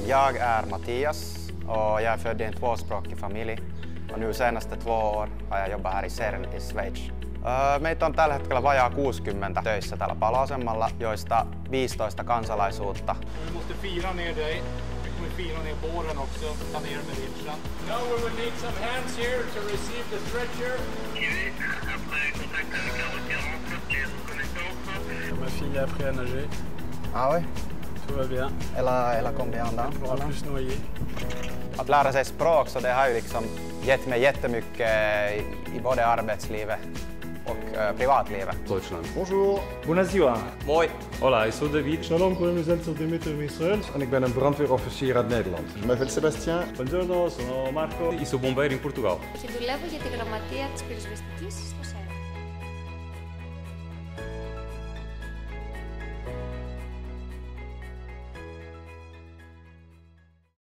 Jag är Mattias och jag är född i en tvåspråkig familj. Och nu senaste 2 år har jag jobbat här i CERN i Schweiz. Meitä on tällä hetkellä vajaa 60 töissä täällä paloasemalla, joista 15 kansalaisuutta. Vi måste fira ner dig. Vi kommer fira ner båren också. Ta ner med vinschen. Now we will need some hands here to receive the stretcher. Ma fille a appris à nager. Ah oui? Tout va bien. Eller combien d'ans? On va plus noyer. Att lära sig språk, så det har ju liksom gett mig jättemycket i både arbetslivet och privatlivet. Deutschland. Bonjour. Bună ziua. Moi. Hola, ik ben David. Shalom, ik ben Dimitri Israël. En ik ben een brandweerofficier uit Nederland. Je m'appelle Sébastien. Buongiorno, sono Marco. Ik ben bombeiro in Portugal. Και δουλεύω για τη γραμματεία της πυροσβεστικής στο ΣΕΡ.